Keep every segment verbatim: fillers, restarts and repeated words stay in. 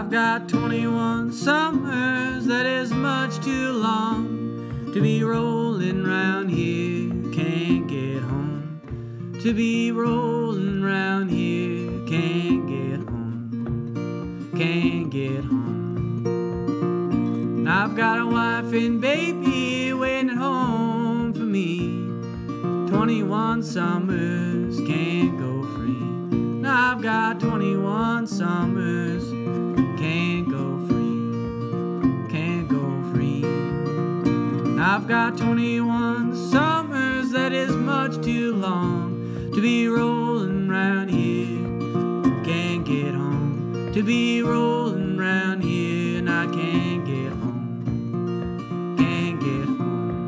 I've got twenty-one summers, that is much too long to be rolling round here, can't get home. To be rolling round here, can't get home, can't get home. And I've got a wife and baby waiting at home for me. twenty-one summers, can't go free. Now I've got twenty-one summers, can't go free, can't go free. I've got twenty-one summers, that is much too long to be rolling round here, can't get home. To be rolling round here and I can't get home, can't get home.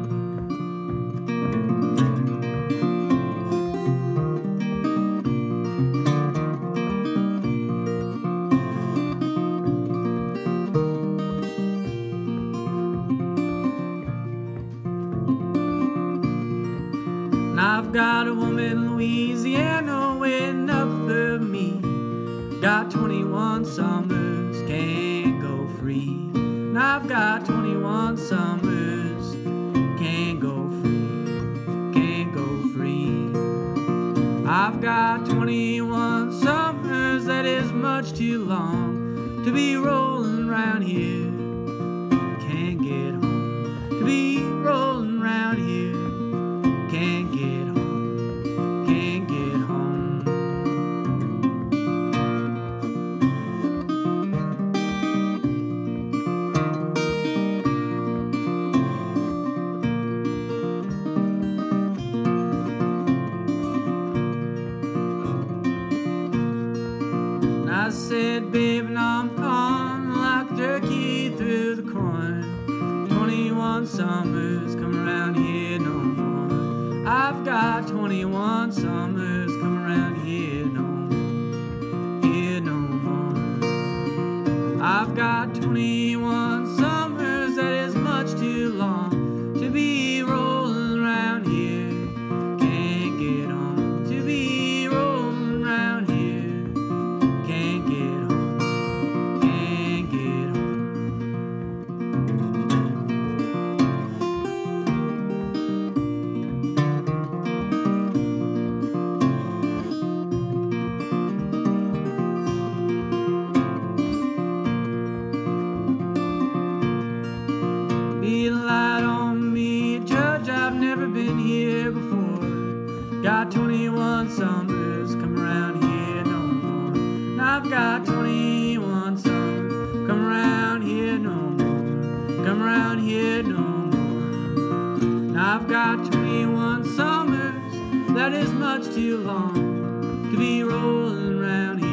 I've got a woman in Louisiana waiting up for me. Got twenty-one summers, can't go free. And I've got twenty-one summers, can't go free, can't go free. I've got twenty-one summers, that is much too long to be rolling around here, can't get home. To be rolling around here, can't get home, can't get home. And I said, babe, and I'm gone like a turkey through the corn. Twenty-one summers come around here no more. I've got twenty-one summers come around here no more, here no more. I've got twenty-one summers, that is much too long to be rolling around here, can't get home. To be rolling around here, can't get home, can't get home. Be a light on me, Judge, I've never been here before. Got twenty-one summers, come around here no more. And I've got twenty-one summers, come around here no more, come around here no more. And I've got twenty-one summers, that is much too long to be rolling around here.